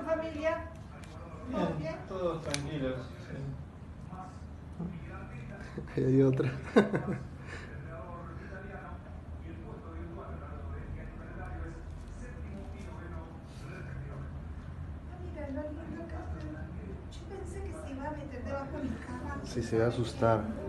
familia? ¿Todo bien? Todos tranquilos. Ahí hay otra. Mira, lo lindo que hace. Yo pensé que se iba a meter debajo de mi cama. Sí, se va a asustar.